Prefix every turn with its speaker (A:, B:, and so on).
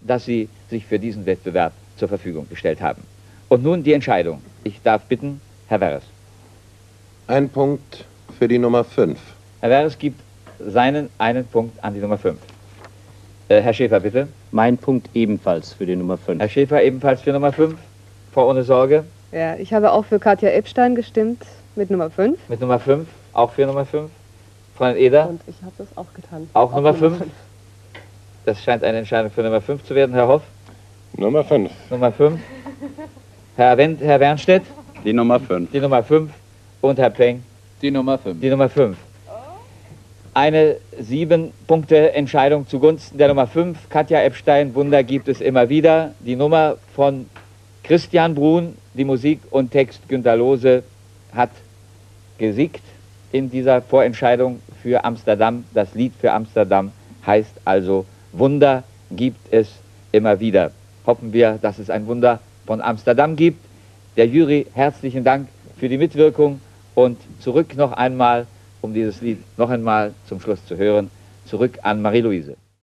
A: dass Sie sich für diesen Wettbewerb zur Verfügung gestellt haben. Und nun die Entscheidung. Ich darf bitten, Herr Werres.
B: Ein Punkt für die Nummer 5.
A: Herr Werres gibt seinen einen Punkt an die Nummer 5. Herr Schäfer, bitte.
C: Mein Punkt ebenfalls für die Nummer 5.
A: Herr Schäfer ebenfalls für Nummer 5. Frau Ohne Sorge.
D: Ja, ich habe auch für Katja Epstein gestimmt mit Nummer 5.
A: Mit Nummer 5. Auch für Nummer 5. Fräulein Eder.
D: Und ich habe das auch getan.
A: Auch Nummer 5. Das scheint eine Entscheidung für Nummer 5 zu werden, Herr Hoff.
B: Nummer 5.
A: Nummer 5. Herr Wernstedt.
C: Die Nummer 5.
A: Die Nummer 5. Und Herr Pleng.
C: Die Nummer 5.
A: Die Nummer 5. Eine 7-Punkte-Entscheidung zugunsten der Nummer 5. Katja Epstein, Wunder gibt es immer wieder. Die Nummer von Christian Brun, die Musik und Text Günter Lohse, hat gesiegt in dieser Vorentscheidung für Amsterdam. Das Lied für Amsterdam heißt also Wunder gibt es immer wieder. Hoffen wir, dass es ein Wunder von Amsterdam gibt. Der Jury herzlichen Dank für die Mitwirkung und zurück noch einmal, um dieses Lied noch einmal zum Schluss zu hören, zurück an Marie-Louise.